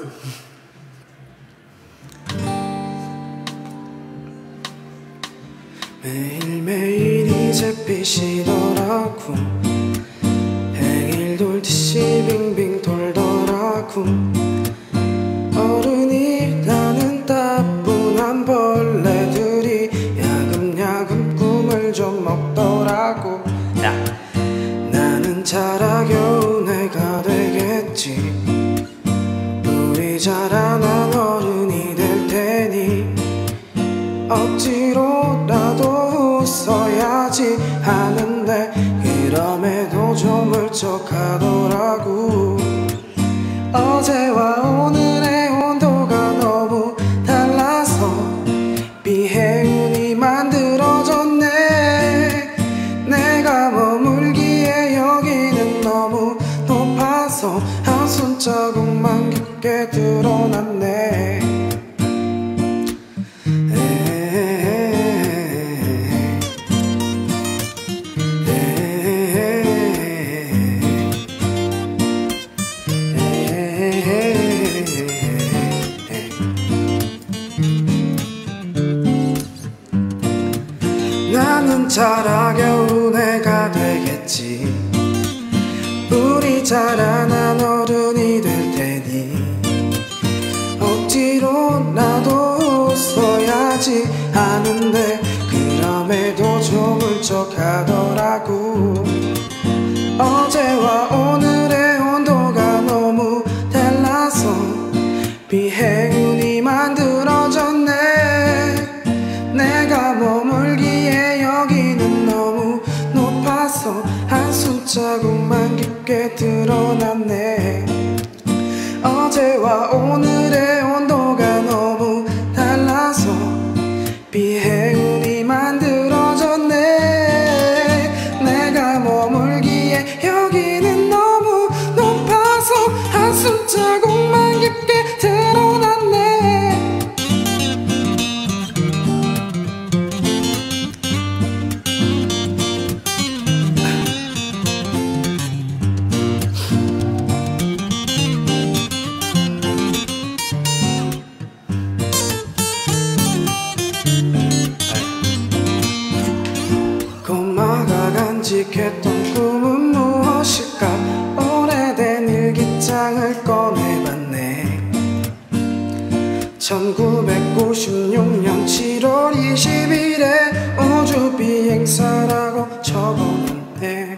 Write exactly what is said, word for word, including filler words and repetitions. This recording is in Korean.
매일매일 이제 삐시더라고. 행일 돌듯이 빙빙 돌더라고. 어른이라는 따분한 벌레들이 야금야금 꿈을 좀 먹더라고. 나는 자라겨운 애가 되겠지. 우리 자라난 어른이 될 테니 억지로라도 웃어야지 하는데 그럼에도 좀 울적하더라고. 어제와 오늘의 온도가 너무 달라서 비행운이 만들어졌네. 내가 머물기에 여기는 너무 높아서 한 손자국만 깊게 드러났네. 나는 자라겨운 애가 되겠지. 우리 자라난 어른이 될 테니 억지로라도 웃어야지 하는데 그럼에도 좀 울적하더라고. 어제와 오늘의 온도가 너무 달라서 비행운이 만들어졌네. 내가 머물기에 여기는 너무 높아서 한숨 자국만 깊게 드러났네. 어제와 오늘의 온도가 너무 달라서 비행운이 만들어졌네. 내가 머물기에 여기는 너무 높아서 한숨 자국만 깊게 드러났네. 꼬마가 간직했던 꿈은 무엇일까? 오래된 일기장을 꺼내봤네. 천구백구십육 년 칠월 이십일에 우주 비행사라고 적어놨네.